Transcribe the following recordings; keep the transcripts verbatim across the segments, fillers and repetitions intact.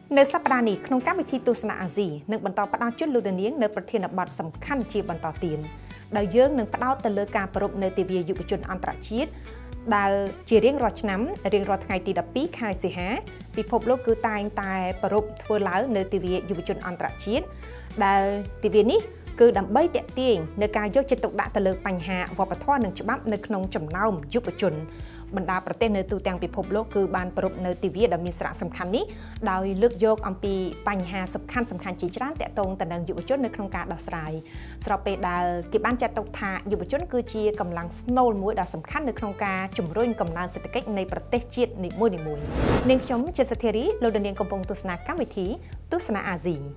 នៅសប្តាហ៍នេះក្នុងកម្មវិធីទស្សនាអាស៊ីនឹងបន្តផ្ដោតជលលោកនាងនៅប្រធានបទសំខាន់ជាបន្តទៀតដោយយើងនឹងផ្ដោតទៅលើការប្រពៃនៅទិវាយុវជនអន្តរជាតិដែលជារៀងរាល់ឆ្នាំរៀងរាល់ថ្ងៃទីដប់ពីរខែសីហាពិភពលោកគឺតែងតែប្រពៃធ្វើឡើងនៅទិវាយុវជនអន្តរជាតិដែលទិវានេះគឺដើម្បីទាក់ទាញនៅការយកចិត្តទុកដាក់ទៅលើបញ្ហាវប្បធម៌និងច្បាប់នៅក្នុងចំណោមយុវជនបណ្ដាប្រទេសនៅទូទាំងពិភពលោកគឺបានប្រពៃនៅទិវាដ៏មានសារៈសំខាន់នេះដោយលើកយកអំពីបញ្ហាសំខាន់សំខាន់ជាច្រើនទាក់ទងទៅនឹងយុវជននៅក្នុងការដោះស្រាយស្របពេលដែលគេបានចាត់ទុកថាយុវជនគឺជាកម្លាំងស្នូលមួយដ៏សំខាន់នៅក្នុងការជំរុញកំណើនសេដ្ឋកិច្ចនៃប្រទេសជាតិនីមួយៗនាងខ្ញុំជាសធារីលោកនាងកំពុងទស្សនាកម្មវិធីទស្សនាអាស៊ី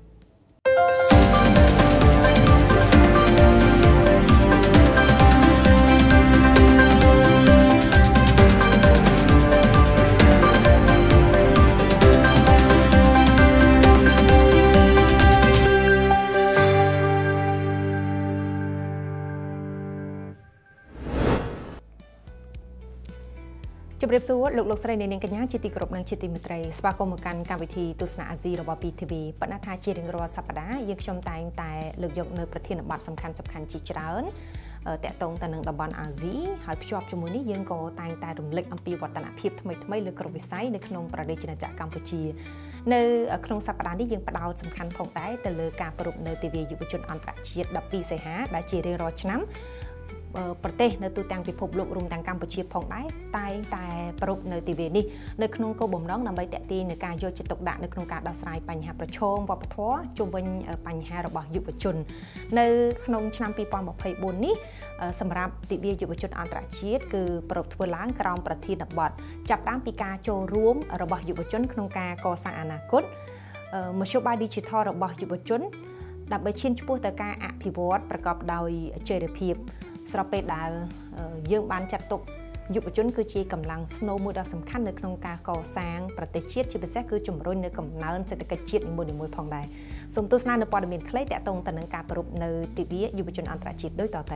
ជម្រាបសួរលោកលោកស្រីនាងកញ្ញាជាទីគោរពនិងជាទីមេត្រីស្វាគមន៍មកកាន់កម្មវិធីទស្សនាអាស៊ីរបស់ ពី ធី វី ប៉ុន្តែថាជារៀងរាល់សប្តាហ៍យើងខ្ញុំតែងតែលើកយកនៅប្រធានបទសំខាន់សំខាន់ជាច្រើនតាក់ទងទៅនឹងតំបន់អាស៊ីហើយភ្ជាប់ជាមួយនេះយើងក៏តែងតែរំលឹកអំពីវឌ្ឍនភាពថ្មីថ្មីលើគ្រប់វិស័យនៅក្នុងប្រទេសជាតិកម្ពុជានៅក្នុងសប្តាហ៍នេះយើងផ្ដោតសំខាន់ផងដែរទៅលើការប្រពៃនៅទិវាយុវជនអន្តរជាតិដប់ពីរសីហាដែលជារៀងរាល់ឆ្នាំប្រទេសនៅទូទាំងពិភពលោករួមទាំងកម្ពុជាផងដែរតែងតែប្រពៃនៅទិវានេះនៅក្នុងគោលបំណងដើម្បីទាក់ទាញនឹងការយកចិត្តទុកដាក់នៅក្នុងការដោះស្រាយបញ្ហាប្រឈមវប្បធម៌ជុំវិញបញ្ហារបស់យុវជននៅក្នុងឆ្នាំពីរពាន់ម្ភៃបួននេះសម្រាប់ទិវាយុវជនអន្តរជាតិគឺប្រពៃធ្វើឡើងក្រោមប្រធានបទចាប់ផ្ដើមពីការចូលរួមរបស់យុវជនក្នុងការកសាងអនាគតមធ្យោបាយ Digital របស់យុវជនដើម្បីឈានឆ្ពោះទៅការអភិវឌ្ឍប្រកបដោយចីរភាពស្របពេលដែលយើងបានចាត់ទុកយុវជនគឺជាកម្លាំងស្នូលមួយដ៏សំខាន់នៅក្នុងការកសាងប្រទេសជាតិជាពិសេសគឺជំរុញនៅកំណើនសេដ្ឋកិច្ចជាតិនីមួយៗផងដែរសូមទស្សនានៅព័ត៌មានខ្លីទាក់ទងទៅនឹងការប្រពៃនៅទិវាយុវជនអន្តរជាតិដូចតទៅ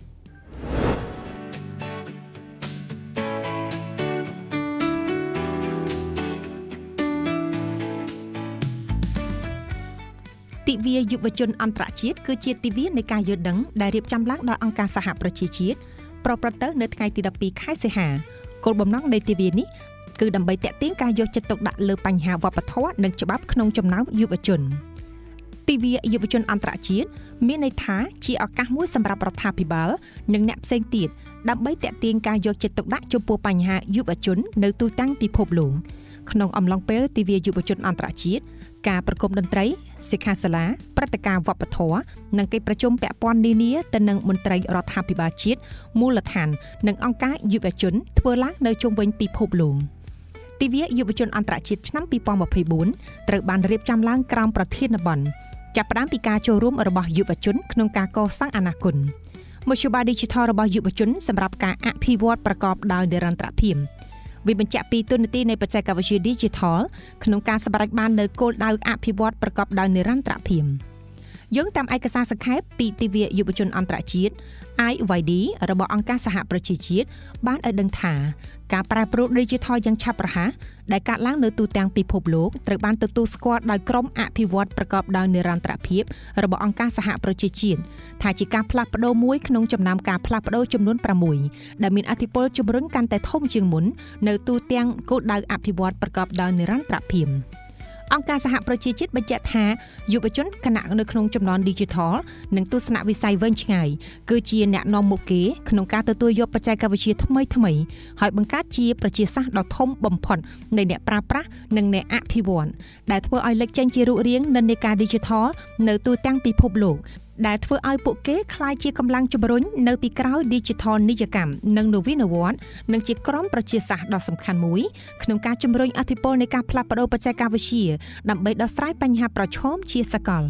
ទិវាយុវជនអន្តរជាតិគឺជាទិវានៃការយល់ដឹងដែលរៀបចំឡើងដោយអង្គការសហប្រជាជាតិប្រព្រឹត្តទៅនៅថ្ងៃទីដប់ពីរខែសីហាគោលបំណងនៃទិវានេះគឺដើម្បីទាក់ទាញការយកចិត្តទុកដាក់លើបញ្ហាវប្បធម៌និងច្បាប់ក្នុងចំណោមយុវជនទិវាយុវជនអន្តរជាតិមានន័យថាជាឱកាសមួយសម្រាប់រដ្ឋាភិបាលនិងអ្នកផ្សេងទៀតដើម្បីទាក់ទាញការយកចិត្តទុកដាក់ចំពោះបញ្ហាយុវជននៅទូទាំងពិភពលោកក្នុងអំឡុងពេលទិវាយុវជនអន្តរជាតិការប្រគំតន្ត្រីសិក្ខាសាលាព្រឹត្តិការណ៍វប្បធម៌និងកិច្ចប្រជុំពាក់ព័ន្ធនានាទៅនឹងមន្ត្រីរដ្ឋាភិបាលជាតិមូលដ្ឋាននិងអង្គការយុវជនធ្វើឡើងនៅជុំវិញពិភពលោកទិវាយុវជនអន្តរជាតិឆ្នាំពីរពាន់ម្ភៃបួនត្រូវបានរៀបចំឡើងក្រោមប្រធានបទចាប់ផ្ដើមពីការចូលរួមរបស់យុវជនក្នុងការកសាងអនាគតមធ្យោបាយ Digital របស់យុវជនសម្រាប់ការអភិវឌ្ឍប្រកបដោយនិរន្តរភាពវាបញ្ជាក់ពីទូនាទីនៃបច្ចេកវិទ្យា Digital ក្នុងការសម្រេចបាននូវគោលដៅអភិវឌ្ឍប្រកបដោយនិរន្តរភាពយោងតាមឯកសារសង្ខេបពីទិវាយុវជនអន្តរជាតិ I Y D របស់អង្គការសហប្រជាជាតិបានឲ្យដឹងថាការប្រែប្រួល Digital យ៉ាងឆាប់រហ័សដែលកើតឡើងនៅទូទាំងពិភពលោកត្រូវបានទទួលស្គាល់ដោយក្រុមអភិវឌ្ឍប្រកបដោយនិរន្តរភាពរបស់អង្គការសហប្រជាជាតិថាជាការផ្លាស់ប្ដូរមួយក្នុងចំណោមការផ្លាស់ប្ដូរចំនួនប្រាំមួយដែលមានឥទ្ធិពលជំរុញកាន់តែធំជាងមុននៅទូទាំងគោលដៅអភិវឌ្ឍប្រកបដោយនិរន្តរភាពអង្គការសហប្រជាជាតិបញ្ជាក់ថាយុវជនគណៈនៅក្នុងចំណន់ Digital និងទស្សនវិស័យវែងឆ្ងាយគឺជាអ្នកនាំមុខគេក្នុងការទទួលយកបច្ចេកវិទ្យាថ្មីថ្មីហើយបង្កើតជាប្រជាសាស្ត្រដ៏ធំបំផុតនៃអ្នកប្រើប្រាស់និងអ្នកអភិវឌ្ឍដែលធ្វើឲ្យលេចចេញជារូបរាងនិន្នាការ Digital នៅទូទាំងពិភពលោកដែលធ្វើឲ្យពួកគេក្លាយជាកម្លាំងជំរុញនៅពីក្រោយ Digital និយកម្មនិងនវានុវត្តន៍និងជាក្រុមប្រជាសាស្ត្រដ៏សំខាន់មួយក្នុងការជំរុញឥទ្ធិពលនៃការផ្លាស់ប្ដូរបច្ចេកវិទ្យាដើម្បីដោះស្រាយបញ្ហាប្រឈមជាសកល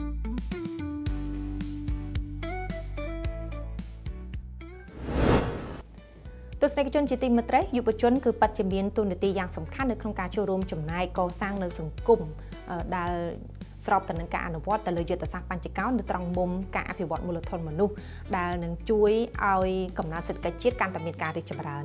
ទស្សនិកជនជាទីមេត្រីយុវជនគឺពិតជាមានតួនាទីយ៉ាងសំខាន់នៅក្នុងការចូលរួមចំណែកកសាងនៅសង្គមដែលស្របទៅនឹងការអនុវត្តទៅលើយុទ្ធសាស្ត្របញ្ចកោណនៅត្រង់មុំការអភិវឌ្ឍមូលធនមនុស្សដែលនឹងជួយឲ្យកំណើនសេដ្ឋកិច្ចជាតិកាន់តែមានការរីកចម្រើន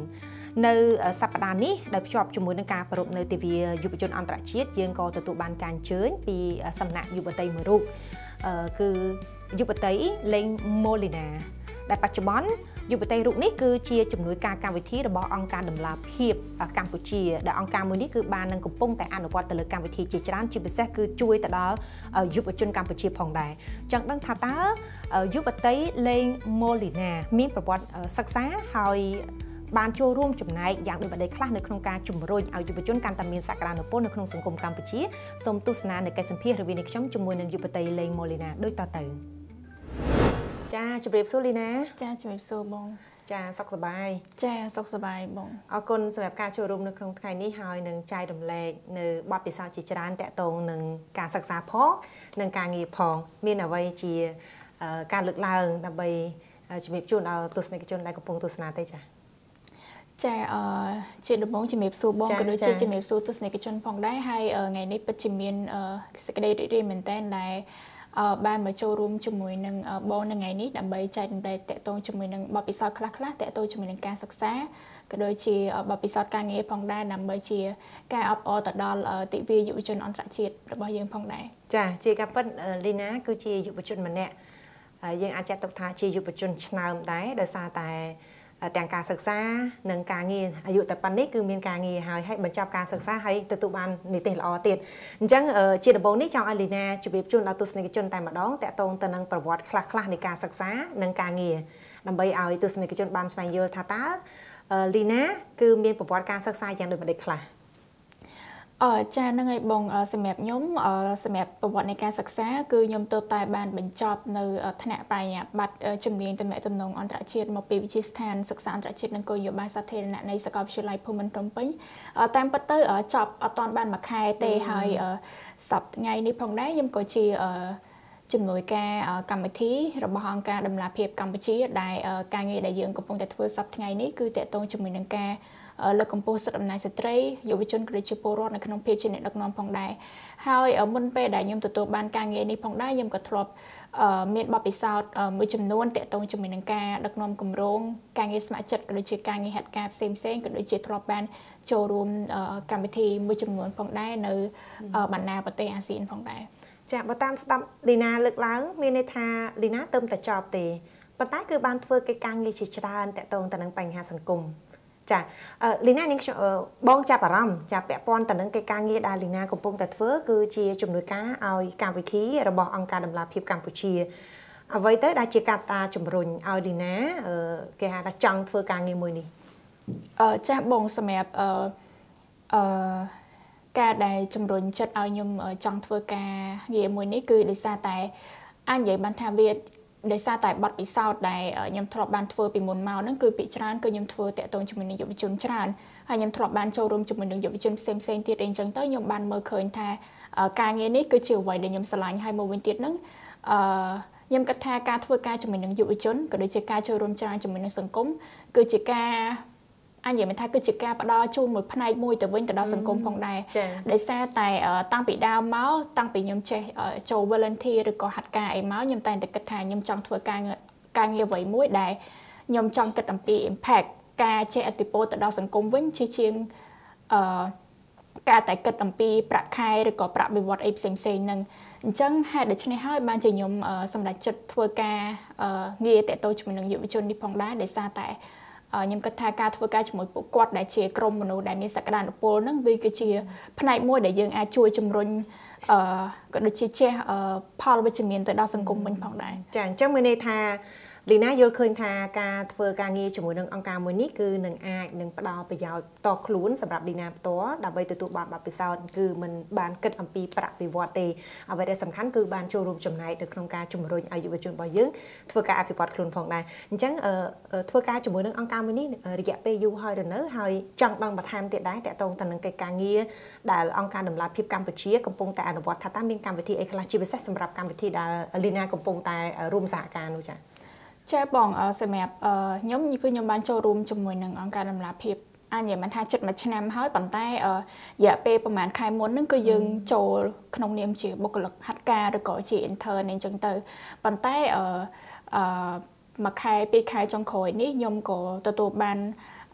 នៅសប្តាហ៍នេះដែលភ្ជាប់ជាមួយនឹងការប្រពៃនៅទិវាយុវជនអន្តរជាតិយើងក៏ទទួលបានការអញ្ជើញពីសំណាក់យុវតីមួយរូបគឺយុវតីលេងម៉ូលីណាដែលបច្ចុប្បន្នយុវតីរូបនេះគឺជាជំនួយការកម្មវិធីរបស់អង្គការដំឡាភិបកម្ពុជាដែលអង្គការមួយនេះគឺបាននឹងកំពុងតែអនុវត្តទៅលើកម្មវិធីជាច្រើនជាពិសេសគឺជួយទៅដល់យុវជនកម្ពុជាផងដែរចង់ដឹងថាតើយុវតីលេងម៉ូលីណាមានប្រវត្តិសិក្សាហើយបានចូលរួមចំណែកយ៉ាងដូចម្តេចខ្លះនៅក្នុងការជំរុញឲ្យយុវជនកាន់តែមានសក្តានុពលនៅក្នុងសង្គមកម្ពុជាសូមទស្សនានៅកិច្ចសម្ភាសន៍រវាងនេះខ្ញុំជាមួយនឹងយុវតីលេងម៉ូលីណាដូចតទៅចាជម្រាបសួរលីណាចាជម្រាបសួរបងចាសុខសប្បាយចាសុខសប្បាយបងអរគុណសម្រាប់ការចូលរួមនៅក្នុងថ្ងៃនេះហើយនឹងចែករំលែកនៅបទពិសោធន៍ជាច្រើនតាក់ទងនឹងការសិក្សាផងនិងការងារផងមានអ្វីជាការលើកឡើងដើម្បីជំរាបជូនដល់ទស្សនិកជនដែលកំពុងទស្សនាទេចាចាអឺជាដំបូងជំរាបសួរបងក៏ដូចជាជំរាបសួរទស្សនិកជនផងដែរហើយថ្ងៃនេះពិតជាមានសេចក្តីរីករាយមែនទែនដែលបានមកចូលរួមជាមួយនឹងបងនៅថ្ងៃនេះដើម្បីចែករំលែកតាក់ទងជាមួយនឹងបទពិសោធន៍ខ្លះៗតាក់ទងជាមួយនឹងការសិក្សាក៏ដូចជាបទពិសោធន៍ការងារផងដែរដើម្បីជាការអបអរទៅដល់ទិវាយុវជនអន្តរជាតិរបស់យើងផងដែរចាជាការពិតលីណាគឺជាយុវជនម្នាក់យើងអាចចាត់ទុកថាជាយុវជនឆ្នើមដែរដោយសារតែទាំងការសិក្សានិងការងារអាយុតែប៉ុណ្នេះគឺមានការងារហើយហើយបញ្ចប់ការសិក្សាហើយទទួលបាននិទេសល្អទៀតអញ្ចឹងជាដំបូងនេះចង់ឲ្យលីណាជម្រាបជូនដល់ទស្សនិកជនតែម្ដងតាក់ទងទៅនឹងប្រវត្តិខ្លះៗនៃការសិក្សានិងការងារដើម្បីឲ្យទស្សនិកជនបានស្វែងយល់ថាតើលីណាគឺមានប្រវត្តិការសិក្សាយ៉ាងដូចម្តេចខ្លះអឺចាហ្នឹងហើយបងសម្រាប់ខ្ញុំសម្រាប់ប្រវត្តិនៃការសិក្សាគឺខ្ញុំទើបតែបានបញ្ចប់នៅថ្នាក់បរិញ្ញាបត្រជំនាញទំនាក់ទំនងអន្តរជាតិមកពីវិទ្យាស្ថានសិក្សាអន្តរជាតិនិងគោលនយោបាយសាធារណៈនៃសាកលវិទ្យាល័យភូមិន្ទភ្នំពេញតាមពិតទៅចប់អត់ទាន់បានមួយខែទេហើយសប្តាហ៍ថ្ងៃនេះផងដែរខ្ញុំក៏ជាជំនួយការកម្មវិធីរបស់អង្គការដំឡាភិបកម្ពុជាដែលការងារដែលយើងកំពុងតែធ្វើសប្តាហ៍ថ្ងៃនេះគឺតាក់ទងជាមួយនឹងការលើកកម្ពស់សិទ្ធិអំណាចស្ត្រីយុវជនក៏ដូចជាពលរដ្ឋនៅក្នុងភាពជាអ្នកដឹកនាំផងដែរហើយមុនពេលដែលខ្ញុំទទួលបានការងារនេះផងដែរខ្ញុំក៏ធ្លាប់មានបទពិសោធន៍មួយចំនួនតាក់ទងជាមួយនឹងការដឹកនាំគម្រោងការងារស្ម័គ្រចិត្តក៏ដូចជាការងារហេតុការណ៍ផ្សេងផ្សេងក៏ដូចជាធ្លាប់បានចូលរួមកម្មវិធីមួយចំនួនផងដែរនៅបណ្ដាប្រទេសអាស៊ានផងដែរចាបើតាមស្ដាប់លីណាលើកឡើងមានន័យថាលីណាទៅតែចប់ទេប៉ុន្តែគឺបានធ្វើកិច្ចការងារជាច្រើនតាក់ទងទៅនឹងបញ្ហាសង្គមចាលីណានាងបងចាប់អារម្មណ៍ចាពាក់ព័ន្ធទៅនឹងកិច្ចការងារដែលលីណាកំពុងតែធ្វើគឺជាជំនួយការឲ្យកម្មវិធីរបស់អង្គការដំឡាភិបកម្ពុជាអ្វីទៅដែលជាកត្តាជំរុញឲ្យលីណាគេហៅថាចង់ធ្វើការងារមួយនេះអឺចាបងសម្រាប់អឺអឺការដែលជំរុញចិត្តឲ្យខ្ញុំចង់ធ្វើការងារមួយនេះគឺដោយសារតែអាចនិយាយបានថាវាដោយសារតែបទពិសោធន៍ដែលខ្ញុំធ្លាប់បានធ្វើពីមុនមកហ្នឹងគឺពីច្រើនគឺខ្ញុំធ្វើតាក់ទងជាមួយនឹងយុវជនច្រើនហើយខ្ញុំធ្លាប់បានចូលរួមជាមួយនឹងយុវជនផ្សេងផ្សេងទៀតអីចឹងទៅខ្ញុំបានមើលឃើញថាការងារនេះគឺជាអ្វីដែលខ្ញុំស្រឡាញ់ហើយមួយវិញទៀតហ្នឹងអឺខ្ញុំគិតថាការធ្វើការជាមួយនឹងយុវជនក៏ដូចជាការចូលរួមច្រើនជាមួយនឹងសង្គមគឺជាការអញ្ញមិនថាគឺជាការផ្ដល់ជូនមួយផ្នែកមួយទៅវិញទៅដល់សង្គមផងដែរដោយសារតែតាំងពីដើមមកតាំងពីខ្ញុំចេះចូល volunteer ឬក៏ហាត់ការអីមកខ្ញុំតែងតែគិតថាខ្ញុំចង់ធ្វើការការងារអ្វីមួយដែលខ្ញុំចង់គិតអំពី impact ការចេះឥទ្ធិពលទៅដល់សង្គមវិញជាជាងអឺការតែគិតអំពីប្រាក់ខែឬក៏ប្រាក់បៀវត្សអីផ្សេងផ្សេងហ្នឹងអញ្ចឹងហេតុដូច្នេះហើយបានជាខ្ញុំសម្រេចចិត្តធ្វើការងារតាក់ទងជាមួយនឹងយុវជននេះផងដែរដោយសារតែខ្ញុំគិតថាការធ្វើការជាមួយពួកគាត់ដែលជាក្រុមមនុស្សដែលមានសក្តានុពលហ្នឹងវាគឺជាផ្នែកមួយដែលយើងអាចជួយជំរុញអឺក៏ដូចជាជះផលវិជ្ជមានទៅដល់សង្គមវិញផងដែរចាអញ្ចឹងមានន័យថាលីណាយល់ឃើញថាការធ្វើការងារជាមួយនឹងអង្គការមួយនេះគឺនឹងអាចនឹងផ្ដល់ប្រយោជន៍តខ្លួនសម្រាប់លីណាផ្ទាល់ដើម្បីទទួលបានបទពិសោធន៍គឺមិនបានគិតអំពីប្រាក់បៀវត្សទេអ្វីដែលសំខាន់គឺបានចូលរួមចំណែកនៅក្នុងការជំរុញឲ្យយុវជនរបស់យើងធ្វើការអភិវឌ្ឍខ្លួនផងដែរអញ្ចឹងធ្វើការជាមួយនឹងអង្គការមួយនេះរយៈពេលយូរហើយទៅនៅហើយចង់ដឹងបន្ថែមទៀតដែរតកតងទៅនឹងកិច្ចការងារដែលអង្គការដំឡាភិបកម្ពុជាកំពុងតែអនុវត្តថាតើមានកម្មវិធីអីខ្លះជាពិសេសសម្រាប់កម្មវិធីដែលលីណាកំពុងតែរួមសហការនោះចា៎ចាបងសម្រាប់ខ្ញុំគឺខ្ញុំបានចូលរួមជាមួយនឹងអង្គការដំឡាភិបអញ្ញមិនថាចិត្តមួយឆ្នាំហើយប៉ុន្តែរយៈពេលប្រហែលខែមុនហ្នឹងគឺយើងចូលក្នុងនាមជាបុគ្គលិកហាត់ការឬក៏ជា intern អញ្ចឹងទៅប៉ុន្តែអឺមួយខែពីរខែចុងក្រោយនេះខ្ញុំក៏ទទួលបាន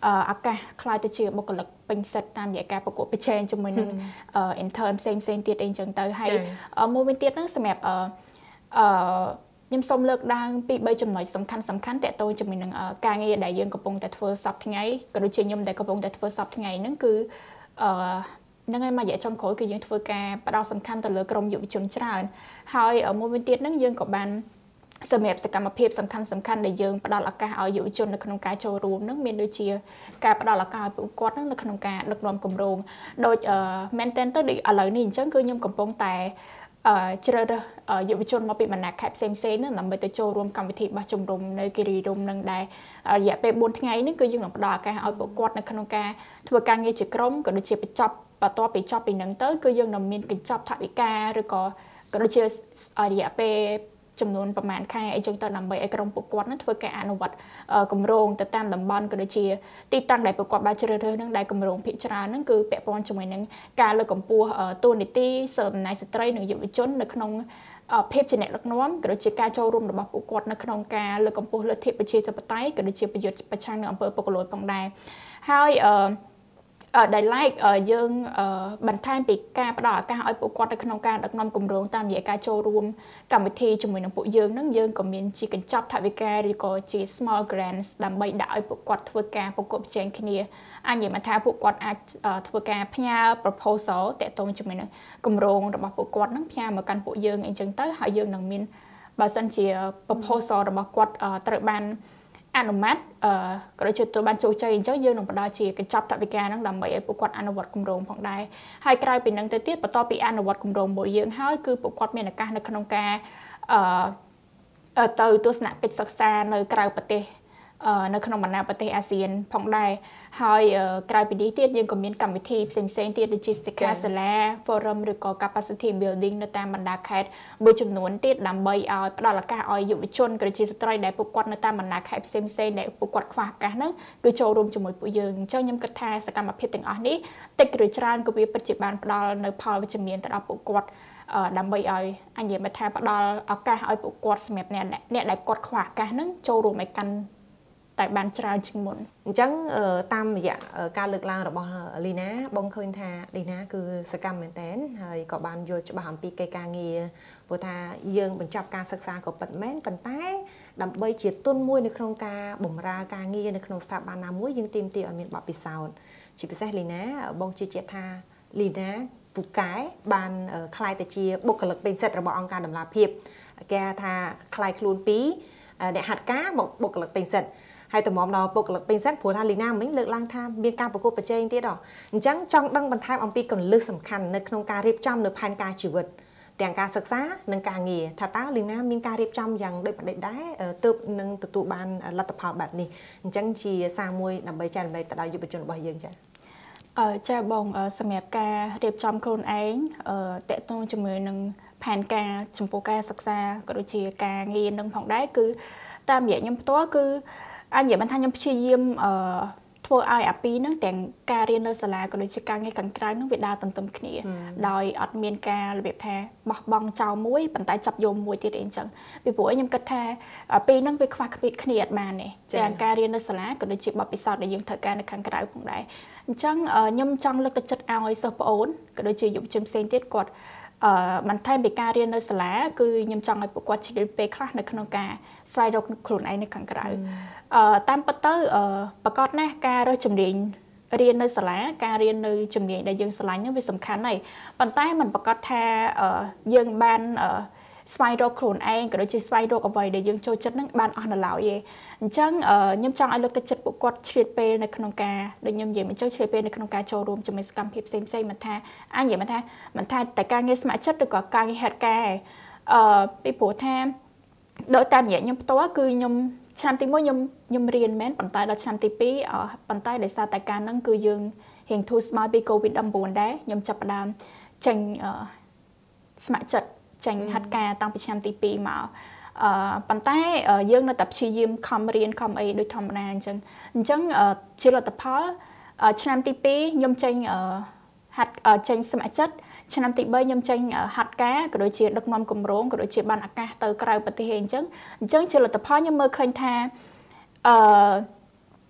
ឱកាសខ្លាយទៅជាបុគ្គលិកពេញសិទ្ធតាមរយៈការប្រកួតប្រជែងជាមួយនឹង intern ផ្សេងផ្សេងទៀតអីចឹងទៅហើយមួយវិញទៀតហ្នឹងសម្រាប់អឺខ្ញុំសូមលើកឡើងពីបីចំណុចសំខាន់សំខាន់តកតទៅជាមួយនឹងការងារដែលយើងកំពុងតែធ្វើសប្តាហ៍ថ្ងៃក៏ដូចជាខ្ញុំដែលកំពុងតែធ្វើសប្តាហ៍ថ្ងៃហ្នឹងគឺអឺនឹងឯងមករយៈចុងក្រោយគឺយើងធ្វើការផ្ដោតសំខាន់ទៅលើក្រមយុវជនច្រើនហើយមួយវិញទៀតហ្នឹងយើងក៏បានសម្រាប់សកម្មភាពសំខាន់សំខាន់ដែលយើងផ្ដល់ឱកាសឲ្យយុវជននៅក្នុងការចូលរួមនឹងមានដូចជាការផ្ដល់ឱកាសឲ្យពួកគាត់នឹងនៅក្នុងការដឹកនាំគម្រោងដូចមែនទែនទៅដូចឥឡូវនេះអញ្ចឹងគឺខ្ញុំកំពុងតែជ្រើសរើសយុវជនមកពីបណ្ដាខេត្តផ្សេងផ្សេងហ្នឹងដើម្បីទៅចូលរួមកម្មវិធីបោះជំរំនៅគិរីរម្យនឹងដែររយៈពេលបួនថ្ងៃនេះគឺយើងនឹងផ្ដល់ឱកាសឲ្យពួកគាត់នៅក្នុងការធ្វើការងារជាក្រុមក៏ដូចជាបញ្ចប់បន្ទាប់ពីចប់ពីហ្នឹងទៅគឺយើងនឹងមានកញ្ចប់ថវិកាឬក៏ក៏ដូចជារយៈពេលចំនួនប្រហែលខែអីចឹងទៅដើម្បីឲ្យក្រុមពួកគាត់នឹងធ្វើការអនុវត្តគម្រោងទៅតាមតំបន់ក៏ដូចជាទីតាំងដែលពួកគាត់បានជ្រើសរើសនឹងដែលគម្រោងភាគច្រើនហ្នឹងគឺពាក់ព័ន្ធជាមួយនឹងការលើកកម្ពស់តួនាទីសិទ្ធិអំណាចស្ត្រីនិងយុវជននៅក្នុងភាពជាអ្នកដឹកនាំក៏ដូចជាការចូលរួមរបស់ពួកគាត់នៅក្នុងការលើកកម្ពស់លទ្ធិប្រជាធិបតេយ្យក៏ដូចជាប្រយុទ្ធប្រឆាំងនឹងអំពើពុករលួយផងដែរហើយអឺដែល like យើងបន្ថែមពីការផ្ដល់ឱកាសឲ្យពួកគាត់នៅក្នុងការដឹកនាំគម្រោងតាមរយៈការចូលរួមកម្មវិធីជាមួយនឹងពួកយើងនឹងយើងក៏មានជាកញ្ចប់ថវិកាឬក៏ជា small grants ដើម្បីដាក់ឲ្យពួកគាត់ធ្វើការប្រកួតប្រជែងគ្នាអញ្ញមិនថាពួកគាត់អាចធ្វើការផ្ញើ proposal តាក់ទងជាមួយនឹងគម្រោងរបស់ពួកគាត់នឹងផ្ញើមកកាន់ពួកយើងអីចឹងទៅហើយយើងនឹងមានបើសិនជា proposal របស់គាត់ត្រូវបានអនុម័តអឺក៏ដូចជាទទួលបានជោគជ័យអញ្ចឹងយើងនឹងផ្ដល់ជាកញ្ចប់ថវិកាហ្នឹងដើម្បីឲ្យពួកគាត់អនុវត្តគម្រោងផងដែរហើយក្រៅពីហ្នឹងទៅទៀតបន្ទាប់ពីអនុវត្តគម្រោងមួយយើងហើយគឺពួកគាត់មានឱកាសនៅក្នុងការអឺទៅទស្សនកិច្ចសិក្សានៅក្រៅប្រទេសនៅក្នុងបណ្ដាប្រទេសអាស៊ានផងដែរហើយក្រៅពីនេះទៀតយើងក៏មានកម្មវិធីផ្សេងផ្សេងទៀតដូចជា Sticker Sala Forum ឬក៏ Capacity Building នៅតាមបណ្ដាខេត្តមួយចំនួនទៀតដើម្បីឲ្យផ្ដល់ឱកាសឲ្យយុវជនក៏ជាស្ត្រីដែលពួកគាត់នៅតាមបណ្ដាខេត្តផ្សេងផ្សេងដែលពួកគាត់ខ្វះឱកាសហ្នឹងគឺចូលរួមជាមួយពួកយើងអញ្ចឹងខ្ញុំគិតថាសកម្មភាពទាំងអស់នេះតិចឬច្រើនក៏វាពិតជាបានផ្ដល់នៅផលវិជ្ជមានទៅដល់ពួកគាត់ដើម្បីឲ្យអញ្ញមិនថាផ្ដល់ឱកាសឲ្យពួកគាត់សម្រាប់អ្នកអ្នកដែលគាត់ខ្វះឱកាសហ្នឹងចូលរួមឲ្យកាន់តែបានច្រើនជាងមុនអញ្ចឹងតាមរយៈការលើកឡើងរបស់លីណាបងឃើញថាលីណាគឺសកម្មមែនតើហើយក៏បានយល់ច្បាស់អំពីកិច្ចការងារព្រោះថាយើងបញ្ចប់ការសិក្សាក៏ពិតមែនប៉ុន្តែដើម្បីជាទុនមួយនៅក្នុងការបម្រើការងារនៅក្នុងស្ថាប័នណាមួយយើងទាមទារឲ្យមានបទពិសោធន៍ជាពិសេសលីណាបងជឿជាក់ថាលីណាពូកែបានខ្លាយទៅជាបុគ្គលិកពេញសិទ្ធិរបស់អង្គការដំណាភិបគេថាខ្លាយខ្លួនពីអ្នកហាត់ការមកបុគ្គលិកពេញសិទ្ធិហើយតម្រាំដល់បុគ្គលិកពេញសិទ្ធិព្រោះថាលីណាមិញលើកឡើងថាមានការប្រកួតប្រជែងទៀតហ៎អញ្ចឹងចង់ដឹងបន្ថែមអំពីគន្លឹះសំខាន់នៅក្នុងការរៀបចំនៅផែនការជីវិតទាំងការសិក្សានិងការងារថាតើលីណាមានការរៀបចំយ៉ាងដូចម្តេចដែរទើបនឹងទទួលបានលទ្ធផលបែបនេះអញ្ចឹងជាសារមួយដើម្បីចែករំលែកទៅដល់យុវជនរបស់យើងចា៎អឺចាបងសម្រាប់ការរៀបចំខ្លួនឯងអឺតកតងជាមួយនឹងផែនការចំពោះការសិក្សាក៏ដូចជាការងារនឹងផងដែរគឺតាមរយៈខ្ញុំផ្ទាល់គឺអញ្ញមិនថាខ្ញុំព្យាយាមអឺធ្វើឲ្យអាពីហ្នឹងទាំងការរៀននៅសាលាក៏ដូចជាការងារខាងក្រៅហ្នឹងវាដើរទន្ទឹមគ្នាដោយអត់មានការរបៀបថាបោះបង់ចោលមួយប៉ុន្តែចាប់យកមួយទៀតអីអញ្ចឹងពីព្រោះខ្ញុំគិតថាអាពីហ្នឹងវាខ្វះគ្នាអត់បានទេទាំងការរៀននៅសាលាក៏ដូចជាបទពិសោធន៍ដែលយើងត្រូវការនៅខាងក្រៅផងដែរអញ្ចឹងខ្ញុំចង់លើកទឹកចិត្តឲ្យសិស្សប្អូនក៏ដូចជាយុវជនផ្សេងទៀតគាត់អឺបន្ថែមពីការរៀននៅសាលាគឺខ្ញុំចង់ឲ្យពួកគាត់ឆ្លៀតពេលខ្លះនៅក្នុងការស្វែងរកខ្លួនឯងនៅខាងក្រៅអឺតាមពិតទៅអឺប្រកបណាស់ការរើសជំនាញរៀននៅសាលាការរៀននៅជំនាញដែលយើងស្រឡាញ់ហ្នឹងវាសំខាន់ហើយប៉ុន្តែมันប្រកាសថាអឺយើងបានអឺស្វែងរកខ្លួនឯងក៏ដូចជាស្វែងរកអ្វីដែលយើងចូលចិត្តហ្នឹងបានអស់នៅឡើយទេអញ្ចឹងខ្ញុំចង់ឲ្យលើកទឹកចិត្តពួកគាត់ឆ្លៀតពេលនៅក្នុងការដូចខ្ញុំនិយាយមកចុះឆ្លៀតពេលនៅក្នុងការចូលរួមជាមួយសកម្មភាពផ្សេងផ្សេងមិនថាអញនិយាយមកថាមិនថាតែការងារស្ម័គ្រចិត្តឬក៏ការងារហេតុការអឺពីព្រោះថាដោយតាមរយៈខ្ញុំផ្ទាល់គឺខ្ញុំឆ្នាំទីមួយខ្ញុំខ្ញុំរៀនមែនប៉ុន្តែដល់ឆ្នាំទីពីរប៉ុន្តែដោយសារតែការហ្នឹងគឺយើងរៀងធូរស្បើយពី កូវីដ ដប់ប្រាំ ដែរខ្ញុំចាប់ផ្ដើមចេញស្ម័គ្រចិត្តចេញហាត់ការតាំងពីឆ្នាំទីពីរមកអឺប៉ុន្តែយើងនៅតែព្យាយាមខំរៀនខំអីដូចធម្មតាអញ្ចឹងអញ្ចឹងជាលទ្ធផលឆ្នាំទីពីរខ្ញុំចេញហាត់ចេញស្ម័គ្រចិត្តឆ្នាំទីបីខ្ញុំចេញហាត់ការក៏ដូចជាដឹកនាំគម្រោងក៏ដូចជាបានឱកាសទៅក្រៅប្រទេសអីអញ្ចឹងអញ្ចឹងជាលទ្ធផលខ្ញុំមើលឃើញថាអឺ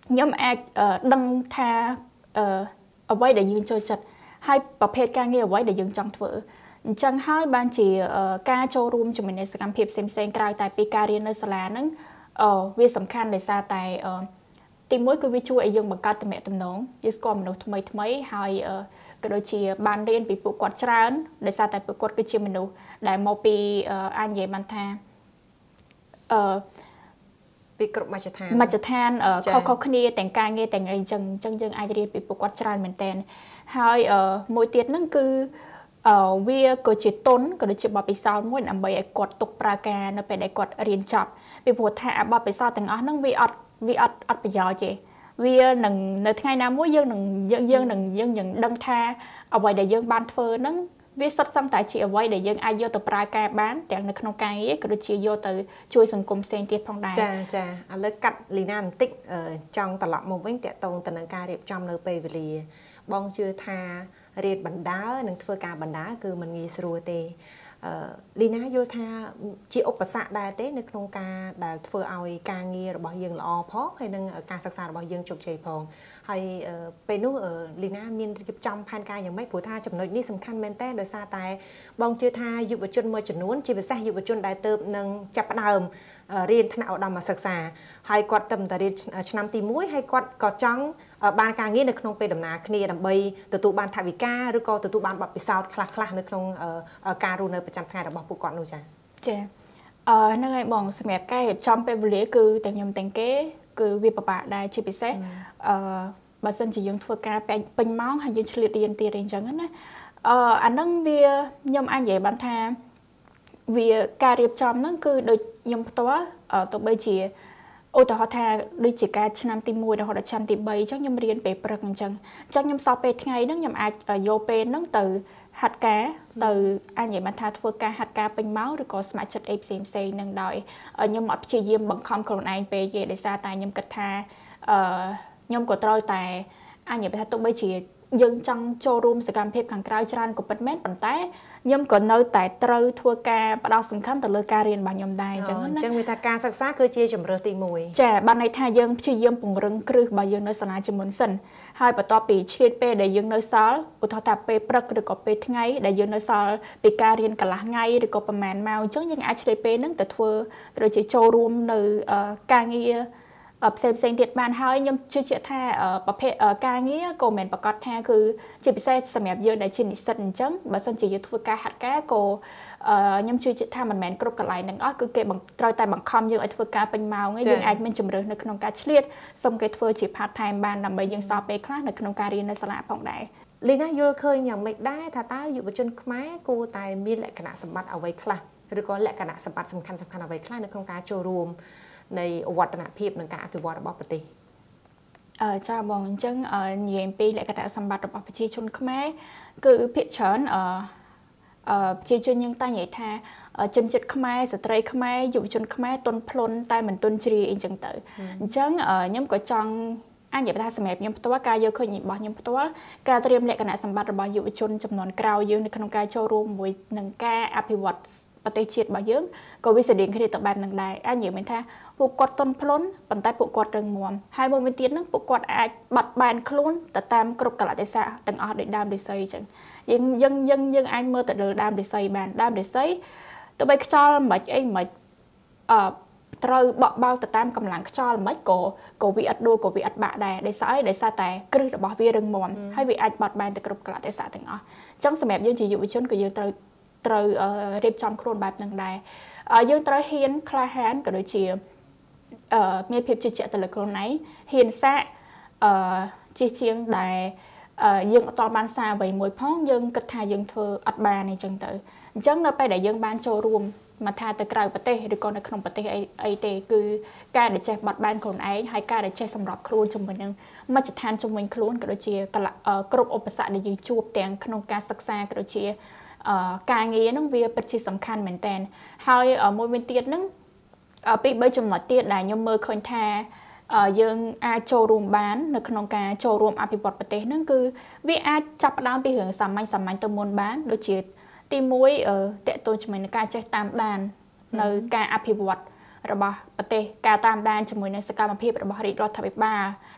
ខ្ញុំអាចដឹងថាអ្វីដែលយើងចូលចិត្តហើយប្រភេទការងារអ្វីដែលយើងចង់ធ្វើអញ្ចឹងហើយបានជាការចូលរួមជាមួយនៅសកម្មភាពផ្សេងៗក្រៅតែពីការរៀននៅសាលាហ្នឹងវាសំខាន់ដោយសារតែទីមួយគឺវាជួយឲ្យយើងបង្កើតទំនាក់ទំនងយើងស្គាល់មនុស្សថ្មីថ្មីហើយក៏ដូចជាបានរៀនពីពួកគាត់ច្រើនដោយសារតែពួកគាត់គឺជាមនុស្សដែលមកពីអាចនិយាយបានថាអឺពីគ្រប់មជ្ឈដ្ឋានមជ្ឈដ្ឋានខុសៗគ្នាទាំងការងារទាំងអីចឹងអញ្ចឹងយើងអាចរៀនពីពួកគាត់ច្រើនមែនតើហើយមួយទៀតហ្នឹងគឺវាក៏ជាទុនក៏ដូចជាបទពិសោធន៍មួយដើម្បីឲ្យគាត់ទុកប្រើការនៅពេលដែលគាត់រៀនចប់ពីព្រោះថាបទពិសោធន៍ទាំងអស់ហ្នឹងវាអត់វាអត់អត់ប្រយោជន៍ទេវានឹងនៅថ្ងៃណាមួយយើងនឹងយើងយើងនឹងយើងនឹងដឹងថាអ្វីដែលយើងបានធ្វើហ្នឹងវាសុទ្ធសឹងតែជាអ្វីដែលយើងអាចយកទៅប្រើការបានទាំងនៅក្នុងការងារក៏ដូចជាយកទៅជួយសង្គមផ្សេងទៀតផងដែរចាចាឥឡូវកាត់លីណាបន្តិចចង់ត្រឡប់មកវិញតាក់ទងទៅនឹងការរៀបចំនៅពេលវេលាបងជឿថារៀនបណ្ដើនិងធ្វើការបណ្ដើគឺមិនងាយស្រួលទេលីណាយល់ថាជាឧបសគ្គដែរទេនៅក្នុងការដែលធ្វើឲ្យការងាររបស់យើងល្អផងហើយនឹងការសិក្សារបស់យើងជោគជ័យផងហើយពេលនោះលីណាមានរៀបចំផែនការយ៉ាងម៉េចព្រោះថាចំណុចនេះសំខាន់មែនតើដោយសារតែបងជឿថាយុវជនមួយចំនួនជាពិសេសយុវជនដែលទៅនឹងចាប់ផ្ដើមរៀនថ្នាក់ឧត្តមសិក្សាហើយគាត់ទៅតែរៀនឆ្នាំទីមួយហើយគាត់ក៏ចង់បានការងារនៅក្នុងពេលដំណើរគ្នាដើម្បីទទួលបានថវិកាឬក៏ទទួលបានបទពិសោធន៍ខ្លះៗនៅក្នុងការរស់នៅប្រចាំថ្ងៃរបស់ពួកគាត់នោះចា៎ចាអឺហ្នឹងហើយបងសម្រាប់ការរៀបចំពេលវេលាគឺទាំងខ្ញុំទាំងគេគឺវាពិបាកដែរជាពិសេសអឺបើសិនជាយើងធ្វើការពេញម៉ោងហើយយើងឆ្លៀតរៀនទៀតអីចឹងណាអឺអាហ្នឹងវាខ្ញុំអាចនិយាយបានថាវាការរៀបចំហ្នឹងគឺដូចខ្ញុំផ្ទាល់ទោះបីជាឧទាហរណ៍ថាដូចជាការឆ្នាំទីមួយរហូតដល់ឆ្នាំទីបីអញ្ចឹងខ្ញុំរៀនពេលព្រឹកអញ្ចឹងអញ្ចឹងខ្ញុំសល់ពេលថ្ងៃហ្នឹងខ្ញុំអាចយកពេលហ្នឹងទៅហាត់ការទៅអាចនិយាយបានថាធ្វើការហាត់ការពេញម៉ោងឬក៏ស្ម័គ្រចិត្តអីផ្សេងផ្សេងហ្នឹងដោយខ្ញុំអត់ព្យាយាមបង្ខំខ្លួនឯងពេកទេដោយសារតែខ្ញុំគិតថាអឺខ្ញុំក៏ត្រូវតែអាចនិយាយថាទោះបីជាយើងចង់ចូលរួមសកម្មភាពខាងក្រៅច្រើនក៏ពិតមែនប៉ុន្តែខ្ញុំក៏នៅតែត្រូវធ្វើការផ្ដោតសំខាន់ទៅលើការរៀនរបស់ខ្ញុំដែរអញ្ចឹងណាអញ្ចឹងមានថាការសិក្សាគឺជាជំរើសទីមួយចាបានន័យថាយើងព្យាយាមពង្រឹងគ្រឹះរបស់យើងនៅសាលាជាមុនសិនហើយបន្ទាប់ពីឆ្លៀតពេលដែលយើងនៅសល់ឧទាហរណ៍ថាពេលព្រឹកឬក៏ពេលថ្ងៃដែលយើងនៅសល់ពីការរៀនកន្លះថ្ងៃឬក៏ប្រហែលម៉ោងអញ្ចឹងយើងអាចឆ្លៀតពេលហ្នឹងទៅធ្វើទៅជាចូលរួមនៅការងារផ្សេងផ្សេងទៀតបានហើយខ្ញុំជឿជាក់ថាប្រភេទការងារក៏មិនប្រកាសថាគឺជាពិសេសសម្រាប់យើងដែលជានិស្សិតអញ្ចឹងបើសិនជាយើងធ្វើការហាត់ការក៏ខ្ញុំជឿជាក់ថាមិនមែនគ្រប់កន្លែងទាំងអស់គឺគេត្រូវតែបង្ខំយើងឲ្យធ្វើការពេញម៉ោងឯងយើងអាចមានជំរើសនៅក្នុងការឆ្លៀតសុំគេធ្វើជា part time បានដើម្បីយើងសល់ពេលខ្លះនៅក្នុងការរៀននៅសាលាផងដែរលីណាយល់ឃើញយ៉ាងម៉េចដែរថាតើយុវជនខ្មែរគួរតែមានលក្ខណៈសម្បត្តិអ្វីខ្លះឬក៏លក្ខណៈសម្បត្តិសំខាន់សំខាន់អ្វីខ្លះនៅក្នុងការចូលរួមនៃវឌ្ឍនភាពនិងការអភិវឌ្ឍរបស់ប្រទេសអឺចាបងអញ្ចឹងនិយាយពីលក្ខណៈសម្បត្តិរបស់ប្រជាជនខ្មែរគឺភាគច្រើនអឺអឺប្រជាជនយើងតែនិយាយថាជនជាតិខ្មែរស្ត្រីខ្មែរយុវជនខ្មែរទន់ភ្លន់តែមិនទន់ជ្រាយអីចឹងទៅអញ្ចឹងខ្ញុំក៏ចង់អញ្ញថាសម្រាប់ខ្ញុំផ្ទាល់ការយកឃើញរបស់ខ្ញុំផ្ទាល់ការត្រៀមលក្ខណៈសម្បត្តិរបស់យុវជនចំនួនក្រោយយើងនៅក្នុងការចូលរួមមួយនឹងការអភិវឌ្ឍប្រទេសជាតិរបស់យើងក៏វាស្តៀងគ្នាទៅបែបនឹងដែរអញ្ញមានថាពួកគាត់ទន់ភ្លន់ប៉ុន្តែពួកគាត់រឹងមាំហើយមួយវិញទៀតហ្នឹងពួកគាត់អាចបាត់បែនខ្លួនទៅតាមគ្រប់កលៈទេសៈទាំងអស់ដោយដើមឫស្សីអញ្ចឹងយើងយើងយើងយើងអាចមើលទៅលើដើមឫស្សីបានដើមឫស្សីទៅបីខ្យល់មិនអីមិនអឺត្រូវបក់បោកទៅតាមកម្លាំងខ្យល់មិនក៏ក៏វាអត់ដួលក៏វាអត់បាក់ដែរដោយសារអីដោយសារតែគ្រឹះរបស់វារឹងមាំហើយវាអាចបាត់បែនទៅគ្រប់កលៈទេសៈទាំងអស់អញ្ចឹងសម្រាប់យើងជាយុវជនក៏យើងត្រូវត្រូវរៀបចំខ្លួនបែបហ្នឹងដែរយើងត្រូវហ៊ានក្លាហានក៏ដូចជាអឺមានភាពជឿជាក់ទៅលើខ្លួនឯងហ៊ានសាកអឺជិះជាងដែលយើងអត់តបានសារអ្វីមួយផងយើងគិតថាយើងធ្វើអត់បានអីចឹងទៅអញ្ចឹងនៅពេលដែលយើងបានចូលរួមមកថាទៅក្រៅប្រទេសឬក៏នៅក្នុងប្រទេសអីអីទេគឺការដែលចេះបត់បែនខ្លួនឯងហើយការដែលចេះសម្របខ្លួនជាមួយនឹងមជ្ឈដ្ឋានជំនាញខ្លួនក៏ដូចជាគ្រប់ឧបសគ្គដែលយើងជួបទាំងក្នុងការសិក្សាក៏ដូចជាការងារហ្នឹងវាពិតជាសំខាន់មែនតើហើយមួយវិញទៀតហ្នឹងពីបីចំណុចទៀតដែលខ្ញុំមើលឃើញថាយើងអាចចូលរួមបាននៅក្នុងការចូលរួមអភិវឌ្ឍប្រទេសហ្នឹងគឺវាអាចចាប់ផ្ដើមពីរឿងសាមញ្ញសាមញ្ញទៅមុនបានដូចជាទីមួយតកតូនជាមួយនឹងការចេះតាមដាននៅការអភិវឌ្ឍរបស់ប្រទេសការតាមដានជាមួយនឹងសកម្មភាពរបស់រាជរដ្ឋាភិបាល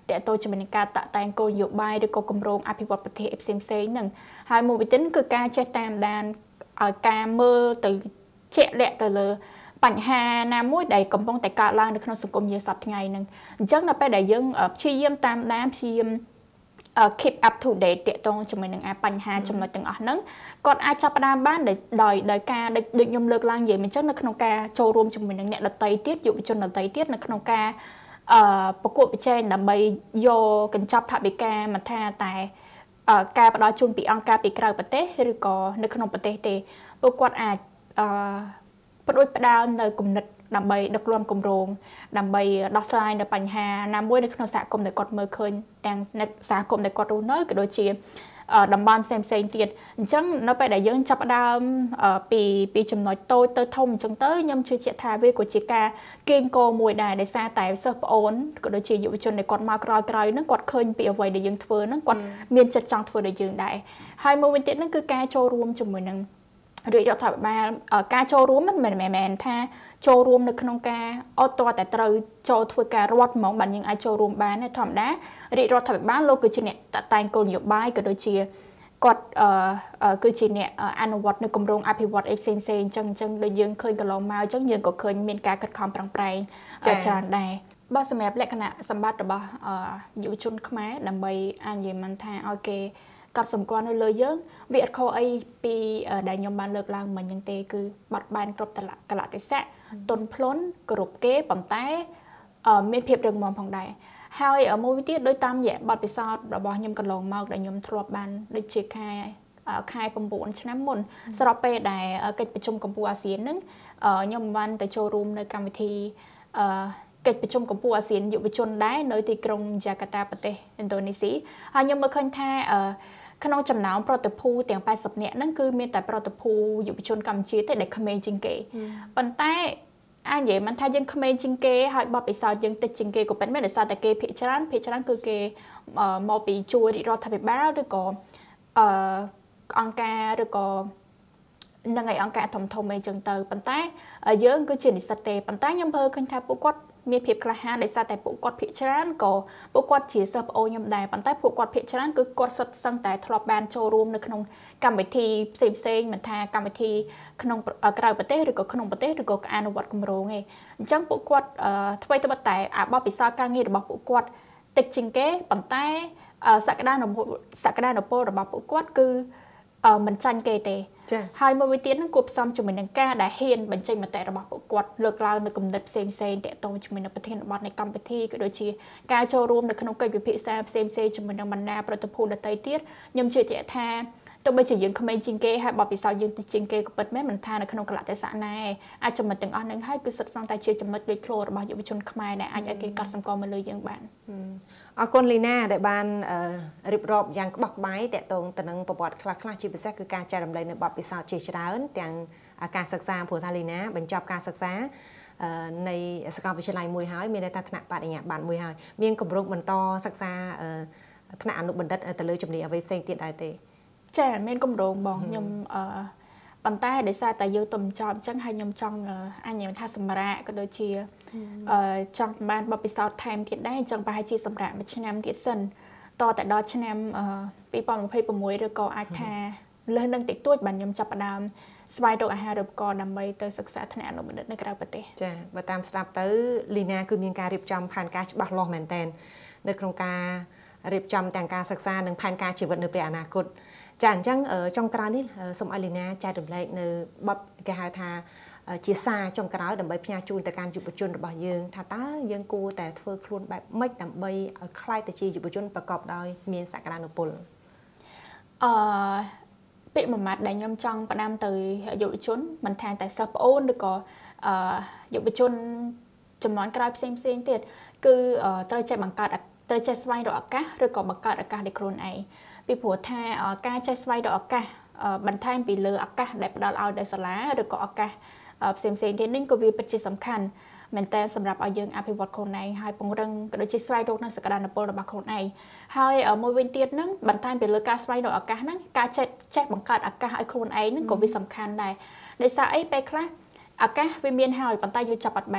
តើតើជាមួយនឹងការតាក់តែងគោលនយោបាយឬក៏គម្រោងអភិវឌ្ឍប្រទេសផ្សេងផ្សេងហ្នឹងហើយមួយវិញទៀតគឺការចេះតាមដានឲ្យការមើលទៅជាក់លាក់ទៅលើបញ្ហាណាមួយដែលកំពុងតែកើតឡើងនៅក្នុងសង្គមយើងសប្តាហ៍ថ្ងៃហ្នឹងអញ្ចឹងនៅពេលដែលយើងព្យាយាមតាមដានព្យាយាម keep up to date តកតងជាមួយនឹងបញ្ហាចំណុចទាំងអស់ហ្នឹងគាត់អាចចាប់ផ្ដើមបានដោយដោយការដូចខ្ញុំលើកឡើងនិយាយអញ្ចឹងនៅក្នុងការចូលរួមជាមួយនឹងអ្នកដទៃទៀតយុវជនដទៃទៀតនៅក្នុងការអឺប្រកួតប្រជែងដើម្បីយកកញ្ចប់ថវិកាមិនថាតែការផ្ដល់ជូនពីអង្គការពីក្រៅប្រទេសឬក៏នៅក្នុងប្រទេសទេពួកគាត់អាចអឺផ្ដួចផ្ដើមនៅគំនិតដើម្បីដឹកនាំគម្រោងដើម្បីដោះស្រាយនៅបញ្ហាណាមួយនៅក្នុងសហគមន៍ដែលគាត់មើលឃើញទាំងសហគមន៍ដែលគាត់រស់នៅក៏ដូចជាតំបន់ផ្សេងផ្សេងទៀតអញ្ចឹងនៅពេលដែលយើងចាប់ផ្ដើមពីពីចំណុចតូចទៅធំអញ្ចឹងទៅខ្ញុំជឿជាក់ថាវាក៏ជាការកេងកោមួយដែរដោយសារតែសិស្សប្អូនក៏ដូចជាយុវជនដែលគាត់មកក្រោយក្រោយហ្នឹងគាត់ឃើញពីអ្វីដែលយើងធ្វើហ្នឹងគាត់មានចិត្តចង់ធ្វើដូចយើងដែរហើយមួយវិញទៀតហ្នឹងគឺការចូលរួមជាមួយនឹងរាជរដ្ឋាភិបាលការចូលរួមមិនមែនមែនថាចូលរួមនៅក្នុងការអត់តតែត្រូវចូលធ្វើការរដ្ឋហ្មងបានយើងអាចចូលរួមបានធម្មតារាជរដ្ឋាភិបាលលោកគឺជាអ្នកតាក់តែងគោលនយោបាយក៏ដូចជាគាត់គឺជាអ្នកអនុវត្តនៅគម្រោងអភិវឌ្ឍអីផ្សេងផ្សេងអញ្ចឹងអញ្ចឹងដូចយើងឃើញកន្លងមកអញ្ចឹងយើងក៏ឃើញមានការខិតខំប្រឹងប្រែងច្រើនដែរបើសម្រាប់លក្ខណៈសម្បត្តិរបស់យុវជនខ្មែរដើម្បីអាចនិយាយមិនថាឲ្យគេកត់សម្គាល់នៅលើយើងវាអត់ខុសអីពីដែលខ្ញុំបានលើកឡើងមិញហ្នឹងទេគឺបាត់បែនគ្រប់កលៈទេសៈទុនភ្លុនគ្រប់គេប៉ុន្តែមានភាពរឹងមាំផងដែរហើយមួយវិញទៀតដោយតាមរយៈបទពិសោធន៍របស់ខ្ញុំកន្លងមកដែលខ្ញុំធ្លាប់បានដូចជាខែខែ9ឆ្នាំមុនស្របពេលដែលកិច្ចប្រជុំកម្ពុជាអាស៊ានហ្នឹងខ្ញុំបានទៅចូលរួមនៅកម្មវិធីកិច្ចប្រជុំកម្ពុជាអាស៊ានយុវជនដែរនៅទីក្រុងយ៉ាកាតាប្រទេសឥណ្ឌូនេស៊ីហើយខ្ញុំមើលឃើញថាក្នុងចំណោមប្រតិភូទាំងแปดสิบនាក់ហ្នឹងគឺមានតែប្រតិភូយុវជនកម្ពុជាទេដែលក្មេងជាងគេប៉ុន្តែអាចនិយាយមិនថាយើងក្មេងជាងគេហើយបបពិសោធន៍យើងតិចជាងគេក៏ប៉ុន្តែដោយសារតែគេភាគច្រើនភាគច្រើនគឺគេមកពីជួររាជរដ្ឋាភិបាលឬក៏អឺអង្គការឬក៏នឹងឯអង្គការធំធំអីចឹងទៅប៉ុន្តែយើងគឺជានិស្សិតទេប៉ុន្តែខ្ញុំមើលឃើញថាពួកគាត់មានភាពក្លាហានដោយសារតែពួកគាត់ភាគច្រើនក៏ពួកគាត់ជាសិស្សប្អូនខ្ញុំដែរប៉ុន្តែពួកគាត់ភាគច្រើនគឺគាត់សិតសឹងតែធ្លាប់បានចូលរួមនៅក្នុងកម្មវិធីផ្សេងផ្សេងមិនថាកម្មវិធីក្នុងក្រៅប្រទេសឬក៏ក្នុងប្រទេសឬក៏អនុវត្តគម្រោងឯងអញ្ចឹងពួកគាត់ធ្វើទៅតែអាបបពិសោធន៍ការងាររបស់ពួកគាត់តិចជាងគេប៉ុន្តែសក្តានុពលសក្តានុពលរបស់ពួកគាត់គឺមិនចាញ់គេទេហើយមួយវិញទៀតហ្នឹងគួបផ្សំជាមួយនឹងការដែលហ៊ានបញ្ចេញមតិរបស់ពួកគាត់លើកឡើងនៅគំនិតផ្សេងផ្សេងតាក់ទងជាមួយនឹងប្រធានបទនៃកម្មវិធីក៏ដូចជាការចូលរួមនៅក្នុងកិច្ចពិភាក្សាផ្សេងផ្សេងជាមួយនឹងបណ្ដាប្រតិភូដទៃទៀតខ្ញុំជឿជាក់ថាទោះបីជាយើងក្មេងជាងគេហើយបបពិសោធន៍យើងតិចជាងគេក៏ពិតមែនមិនថានៅក្នុងកលៈទេសៈណាអាចចំណុចទាំងអស់ហ្នឹងហើយគឺសិតសង្កតែជាចំណុចលេចធ្លោរបស់យុវជនខ្មែរដែលអាចឲ្យគេកត់សម្គាល់មកលើយើងបានអរគុណលីណាដែលបានរៀបរាប់យ៉ាងក្បោះក្បាយតាក់ទងទៅនឹងប្រវត្តិខ្លះខ្លះជាពិសេសគឺការចែករំលែកនៅបទពិសោធន៍ជាច្រើនទាំងការសិក្សាព្រោះថាលីណាបញ្ចប់ការសិក្សានៃសាកលវិទ្យាល័យមួយហើយមានន័យថាថ្នាក់បរិញ្ញាបត្រមួយហើយមានគម្រោងបន្តសិក្សាថ្នាក់អនុបណ្ឌិតទៅលើជំនាញអ្វីផ្សេងទៀតដែរទេចាមានគម្រោងបងខ្ញុំអឺប៉ុន្តែដោយសារតែយើងទៅចប់អញ្ចឹងហើយខ្ញុំចង់អញនិយាយថាសម្រាប់ក៏ដូចជាអឺចង់បានបបពិសោធន៍ថែមទៀតដែរអញ្ចឹងប្រហែលជាសម្រាប់មួយឆ្នាំទៀតសិនតតែដល់ឆ្នាំពីរពាន់ម្ភៃប្រាំឬក៏អាចថាលើសនឹងតិចតួចបានខ្ញុំចាប់ផ្ដើមស្វែងរកអាហារូបករណ៍ដើម្បីទៅសិក្សាថ្នាក់អនុបណ្ឌិតនៅក្រៅប្រទេសចាបើតាមស្ដាប់ទៅលីណាគឺមានការរៀបចំផែនការច្បាស់លាស់មែនទែននៅក្នុងការរៀបចំទាំងការសិក្សានិងផែនការជីវិតនៅពេលអនាគតចាអញ្ចឹងចុងក្រោយនេះសូមឲ្យលីណាចែករំលែកនៅបទគេហៅថាជាសារចុងក្រោយដើម្បីផ្ញើជូនទៅកាន់យុវជនរបស់យើងថាតើយើងគួរតែធ្វើខ្លួនបែបម៉េចដើម្បីឲ្យក្លាយទៅជាយុវជនប្រកបដោយមានសក្តានុពលអឺពាក្យមួយម៉ាត់ដែលខ្ញុំចង់ផ្ដាំទៅយុវជនមិនថាតែសិស្សប្អូនឬក៏អឺយុវជនចំនួនក្រោយផ្សេងផ្សេងទៀតគឺត្រូវចេះបង្កើតត្រូវចេះស្វែងរកឱកាសឬក៏បង្កើតឱកាសដោយខ្លួនឯងពីព្រោះថាការចេះស្វែងរកឱកាសបន្ថែមពីលើឱកាសដែលផ្ដល់ឲ្យដោយសាលាឬក៏ឱកាសផ្សេងផ្សេងទៀតនេះក៏វាពិតជាសំខាន់មែនតើសម្រាប់ឲ្យយើងអភិវឌ្ឍខ្លួនឯងហើយពង្រឹងក៏ដូចជាស្វែងរកនៅសក្តានុពលរបស់ខ្លួនឯងហើយមួយវិញទៀតហ្នឹងបន្ថែមពីលើការស្វែងរកឱកាសហ្នឹងការចេះចេះបង្កើតឱកាសឲ្យខ្លួនឯងហ្នឹងក៏វាសំខាន់ដែរដោយសារអីពេលខ្លះឱកាសវាមានហើយប៉ុន្តែយើងចាប់អត់បាន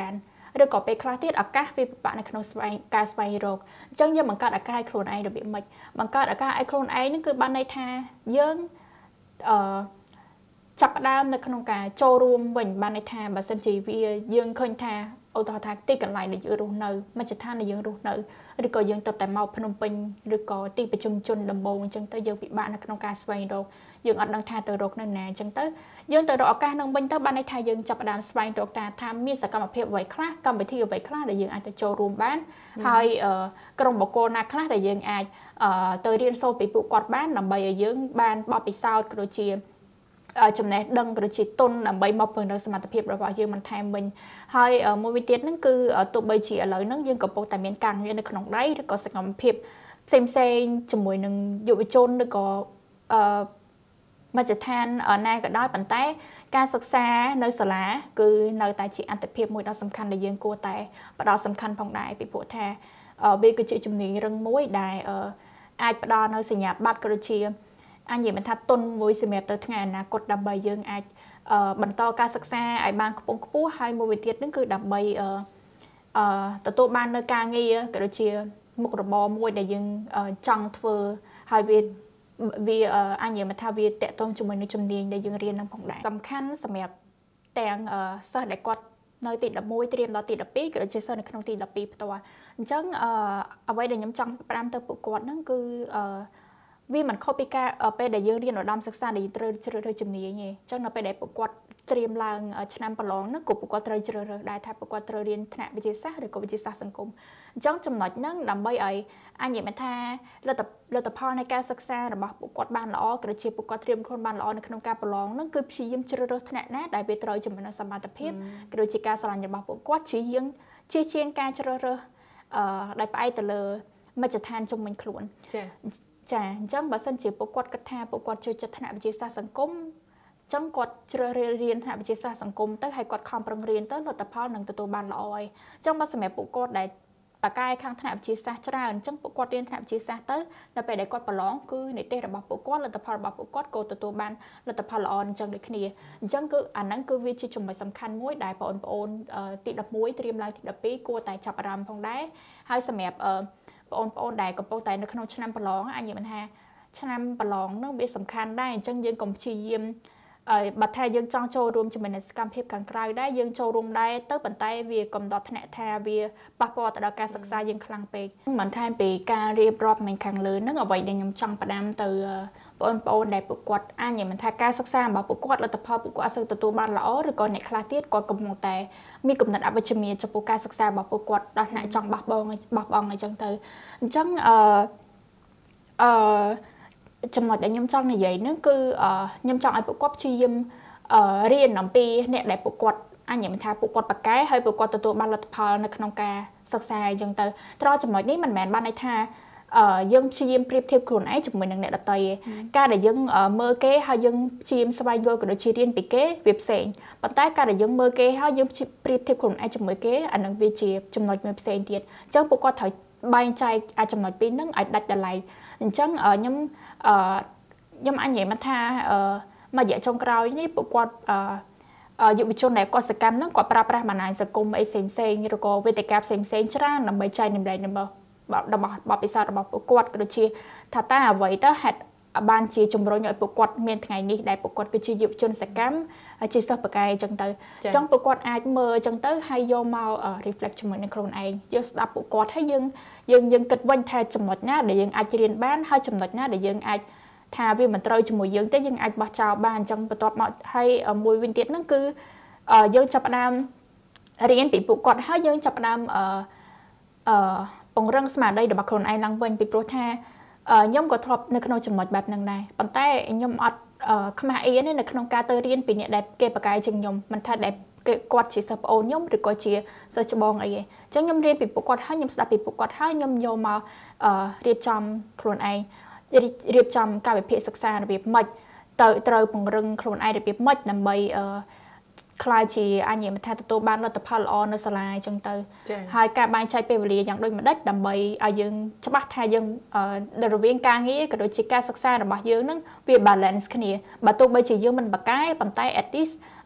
ឬក៏ពេលខ្លះទៀតឱកាសវាពិបាកនៅក្នុងស្វែងការស្វែងរកអញ្ចឹងយើងបង្កើតឱកាសឲ្យខ្លួនឯងរបៀបម៉េចបង្កើតឱកាសឲ្យខ្លួនឯងហ្នឹងគឺបានន័យថាយើងអឺចាប់ផ្ដើមនៅក្នុងការចូលរួមវិញបានន័យថាបើសិនជាវាយើងឃើញថាឧទាហរណ៍ថាទីកន្លែងដែលយើងរស់នៅមជ្ឈដ្ឋានដែលយើងរស់នៅឬក៏យើងទៅតែមកភ្នំពេញឬក៏ទីប្រជុំជនដំបូងអញ្ចឹងទៅយើងពិបាកនៅក្នុងការស្វែងរកយើងអត់ដឹងថាទៅរកនៅណាអញ្ចឹងទៅយើងទៅរកឱកាសនឹងវិញទៅបានន័យថាយើងចាប់ផ្ដើមស្វែងរកថាមានសកម្មភាពអ្វីខ្លះកម្មវិធីអ្វីខ្លះដែលយើងអាចទៅចូលរួមបានហើយក្រុមបុគ្គលណាខ្លះដែលយើងអាចទៅរៀនសូត្រពីពួកគាត់បានដើម្បីឲ្យយើងបានបទពិសោធន៍ក៏ដូចជាចំណេះដឹងក៏ជាទុនដើម្បីមកពង្រឹងសមត្ថភាពរបស់យើងបន្ថែមវិញហើយមួយវិញទៀតហ្នឹងគឺទោះបីជាឥឡូវហ្នឹងយើងកំពុងតែមានការងារនៅក្នុងដៃឬក៏សកម្មភាពផ្សេងផ្សេងជាមួយនឹងយុវជនឬក៏អឺមជ្ឈដ្ឋានណាក៏ដោយប៉ុន្តែការសិក្សានៅសាលាគឺនៅតែជាអត្ថប្រយោជន៍មួយដ៏សំខាន់ដែលយើងគួរតែផ្ដោតសំខាន់ផងដែរពីព្រោះថាវាគឺជាជំនាញរឹងមួយដែលអាចផ្ដល់នៅសញ្ញាបត្រក៏ដូចជាអញ្ញមិនថាទុនមួយសម្រាប់ទៅថ្ងៃអនាគតដើម្បីយើងអាចបន្តការសិក្សាឲ្យបានខ្ពង់ខ្ពស់ហើយមួយវិញទៀតហ្នឹងគឺដើម្បីអឺទទួលបាននៅការងារក៏ដូចជាមុខរបរមួយដែលយើងចង់ធ្វើហើយវាវាអញ្ញមិនថាវាតកតងជាមួយនឹងជំនាញដែលយើងរៀននឹងផងដែរសំខាន់សម្រាប់ទាំងសិស្សដែលគាត់នៅទីដប់មួយត្រៀមដល់ទីដប់ពីរក៏ដូចជាសិស្សនៅក្នុងទីដប់ពីរផ្ទាល់អញ្ចឹងអ្វីដែលខ្ញុំចង់ផ្ដាំទៅពួកគាត់ហ្នឹងគឺអឺវាមិនខុសពីការពេលដែលយើងរៀនឧត្តមសិក្សាដែលយើងត្រូវជ្រើសរើសជំនាញទេអញ្ចឹងនៅពេលដែលពួកគាត់ត្រៀមឡើងឆ្នាំប្រឡងហ្នឹងក៏ពួកគាត់ត្រូវជ្រើសរើសដែរថាពួកគាត់ត្រូវរៀនថ្នាក់វិទ្យាសាស្ត្រឬក៏វិទ្យាសាស្ត្រសង្គមអញ្ចឹងចំណុចហ្នឹងដើម្បីឲ្យអញ្ញមិនថាលទ្ធលទ្ធផលនៃការសិក្សារបស់ពួកគាត់បានល្អក៏ជាពួកគាត់ត្រៀមខ្លួនបានល្អនៅក្នុងការប្រឡងហ្នឹងគឺព្យាយាមជ្រើសរើសថ្នាក់ណាដែលវាត្រូវជាមួយនឹងសមត្ថភាពក៏ដូចជាការស្រឡាញ់របស់ពួកគាត់ជាយើងជាជាងការជ្រើសរើសអឺដែលផ្អែកទៅលើមជ្ឈដ្ឋានជំនាញខ្លួនចា៎ចាអញ្ចឹងបើសិនជាពួកគាត់គិតថាពួកគាត់ចូលចិត្តថ្នាក់វិទ្យាសាស្ត្រសង្គមអញ្ចឹងគាត់ជ្រើសរើសរៀនថ្នាក់វិទ្យាសាស្ត្រសង្គមទៅហើយគាត់ខំប្រឹងរៀនទៅលទ្ធផលនឹងទទួលបានល្អហើយអញ្ចឹងបើសម្រាប់ពួកគាត់ដែលតកែខាងថ្នាក់វិទ្យាសាស្ត្រច្រើនអញ្ចឹងពួកគាត់រៀនថ្នាក់វិទ្យាសាស្ត្រទៅនៅពេលដែលគាត់ប្រឡងគឺនិទេសរបស់ពួកគាត់លទ្ធផលរបស់ពួកគាត់ក៏ទទួលបានលទ្ធផលល្អអញ្ចឹងដូចគ្នាអញ្ចឹងគឺអាហ្នឹងគឺវាជាចំណុចសំខាន់មួយដែលបងប្អូនទីដប់មួយត្រៀមឡើងទីដប់ពីរគួរតែចាប់អារម្មណ៍ផងដែរហើយសម្រាប់បងប្អូនដែលកំពុងតែនៅក្នុងឆ្នាំប្រឡងអញ្ញមិនថាឆ្នាំប្រឡងនោះវាសំខាន់ដែរអញ្ចឹងយើងកុំព្យាយាមបើថាយើងចង់ចូលរួមជាមួយនឹងសកម្មភាពខាងក្រៅដែរយើងចូលរួមដែរទៅប៉ុន្តែវាកំដត់ថ្នាក់ថាវាប៉ះពាល់ទៅដល់ការសិក្សាយើងខ្លាំងពេកមិនថែមពីការរៀបរាប់មិនខាងលើហ្នឹងអ្វីដែលខ្ញុំចង់ផ្ដាំទៅបងប្អូនដែលពួកគាត់អញ្ញមិនថាការសិក្សារបស់ពួកគាត់លទ្ធផលពួកគាត់អត់សូវទទួលបានល្អឬក៏អ្នកខ្លះទៀតគាត់កំពុងតែមានគំនិតអវិជ្ជមានចំពោះការសិក្សារបស់ពួកគាត់ដល់ថ្នាក់ចង់បោះបង់បោះបង់អញ្ចឹងទៅអញ្ចឹងអឺអឺចំណុចដែលខ្ញុំចង់និយាយហ្នឹងគឺខ្ញុំចង់ឲ្យពួកគាត់ព្យាយាមរៀនអំពីអ្នកដែលពួកគាត់អញ្ញមិនថាពួកគាត់បកកែហើយពួកគាត់ទទួលបានលទ្ធផលនៅក្នុងការសិក្សាអញ្ចឹងទៅត្រង់ចំណុចនេះមិនមែនបានន័យថាយើងព្យាយាមប្រៀបធៀបខ្លួនឯងជាមួយនឹងអ្នកដទៃការដែលយើងមើលគេហើយយើងព្យាយាមស្វែងយល់ក៏ដូចជារៀនពីគេវាផ្សេងប៉ុន្តែការដែលយើងមើលគេហើយយើងប្រៀបធៀបខ្លួនឯងជាមួយគេអានឹងវាជាចំណុចមួយផ្សេងទៀតអញ្ចឹងពួកគាត់ត្រូវបែងចែកអាចចំណុចពីរហ្នឹងឲ្យដាច់ដライអញ្ចឹងខ្ញុំអឺខ្ញុំអញ្ញនិយាយមកថាអឺមួយរយៈចុងក្រោយនេះពួកគាត់អឺយុវជនដែលគាត់សកម្មហ្នឹងគាត់ប្រើប្រាស់បណ្ដាញសង្គមអីផ្សេងផ្សេងឬក៏វេទិកាផ្សេងផ្សេងច្រើនដើម្បីចែករំលែករបស់របស់បបិសាទរបស់ពួកគាត់ក៏ដូចជាថាតើអ្វីទៅហេតុបានជាជំរុញឲ្យពួកគាត់មានថ្ងៃនេះដែលពួកគាត់គឺជាយុវជនសកម្មជាសិស្សបកាយអញ្ចឹងទៅអញ្ចឹងពួកគាត់អាចមើលអញ្ចឹងទៅហើយយកមក reflect ជាមួយនឹងខ្លួនឯងយើងស្ដាប់ពួកគាត់ហើយយើងយើងយើងគិតវិញថាចំណុចណាដែលយើងអាចរៀនបានហើយចំណុចណាដែលយើងអាចថាវាមិនត្រូវជាមួយយើងទេយើងអាចបោះចោលបានអញ្ចឹងបន្ទាប់មកហើយមួយវិញទៀតហ្នឹងគឺយើងចាប់ផ្ដើមរៀនពីពួកគាត់ហើយយើងចាប់ផ្ដើមអឺអឺពង្រឹងស្មារតីរបស់ខ្លួនឯងឡើងវិញពីព្រោះថាខ្ញុំក៏ធ្លាប់នៅក្នុងចំណុចបែបហ្នឹងដែរប៉ុន្តែខ្ញុំអត់ខ្មាស់អៀនទេនៅក្នុងការទៅរៀនពីអ្នកដែលគេបកាយជាងខ្ញុំមិនថាដែលគាត់ជាសិស្សប្អូនខ្ញុំឬក៏ជាសិស្សច្បងអីទេអញ្ចឹងខ្ញុំរៀនពីពួកគាត់ហើយខ្ញុំស្ដាប់ពីពួកគាត់ហើយខ្ញុំយកមករៀបចំខ្លួនឯងរៀបចំកាលវិភាគសិក្សារបៀបម៉េចទៅត្រូវពង្រឹងខ្លួនឯងរបៀបម៉េចដើម្បីខ្លាយជាអញ្ញមិនថាទទួលបានលទ្ធផលល្អនៅសាលាអញ្ចឹងទៅហើយការបែងចែកពេលវេលាយ៉ាងដូចម្ដេចដើម្បីឲ្យយើងច្បាស់ថាយើងរវាងការងារក៏ដូចជាការសិក្សារបស់យើងនឹងវា balance គ្នាបើទោះបីជាយើងមិនបកកែប៉ុន្តែ at least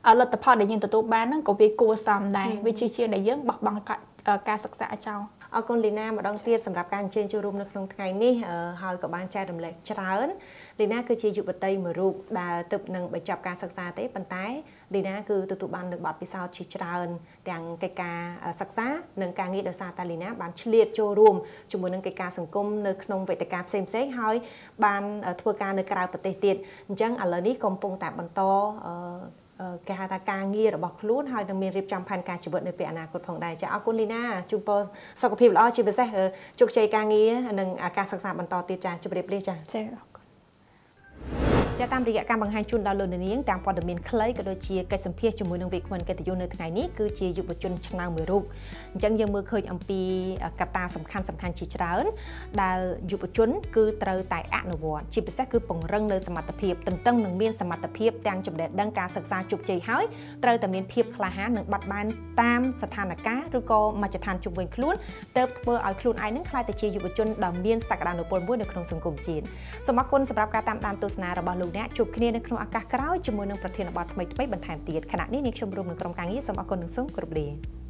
លទ្ធផលដែលយើងទទួលបានហ្នឹងក៏វាគួរសមដែរវាជាជាដែលយើងបោះបង់ការសិក្សាចោលអរគុណលីណាម្ដងទៀតសម្រាប់ការអញ្ជើញចូលរួមនៅក្នុងថ្ងៃនេះហើយក៏បានចែករំលែកច្រើនលីណាគឺជាយុវតីមួយរូបដែលទើបនឹងបញ្ចប់ការសិក្សាទេប៉ុន្តែលីណាគឺទទួលបាននូវបទពិសោធន៍ជាច្រើនទាំងកិច្ចការសិក្សានិងការងារដោយសារតែលីណាបានឆ្លៀតចូលរួមជាមួយនឹងកិច្ចការសង្គមនៅក្នុងវេទិកាផ្សេងៗហើយបានធ្វើការនៅក្រៅប្រទេសទៀតអញ្ចឹងឥឡូវនេះកំពុងតែបន្តគេហៅថាការងាររបស់ខ្លួនហើយនឹងមានរៀបចំផែនការជីវិតនៅពេលអនាគតផងដែរចាអរគុណលីណាជូនពរសុខភាពល្អជាពិសេសជោគជ័យការងារនិងការសិក្សាបន្តទៀតចាជម្រាបលាចាចាចាតាមរយៈការបង្ហាញជូនដល់លោកនាងទាំងព័ត៌មានខ្លីក៏ដូចជាកិច្ចសម្ភាសជាមួយនឹងវិក្កាមកិត្តិយសនៅថ្ងៃនេះគឺជាយុវជនឆ្នើមមួយរូបអញ្ចឹងយើងមើលឃើញអំពីកត្តាសំខាន់សំខាន់ជាច្រើនដែលយុវជនគឺត្រូវតែអនុវត្តជាពិសេសគឺពង្រឹងនៅសមត្ថភាពទន្ទឹងនឹងមានសមត្ថភាពទាំងចំណេះដឹងការសិក្សាជោគជ័យហើយត្រូវតែមានភាពក្លាហាននិងបត់បែនតាមស្ថានភាពឬក៏មជ្ឈដ្ឋានជុំវិញខ្លួនទើបធ្វើឲ្យខ្លួនឯងនឹងក្លាយទៅជាយុវជនដ៏មានសក្តានុពលមួយនៅក្នុងសង្គមជាតិសូមអរគុណសម្រាប់ការតាមដានទស្សនារបស់លោកអ្នកជួបគ្នានៅក្នុងឱកាសក្រោយជាមួយនឹងប្រធានបទថ្មីៗបន្ថែមទៀតខណៈនេះនាងខ្ញុំរួមនឹងក្រុមការងារសូមអរគុណនិងសូមគោរពលា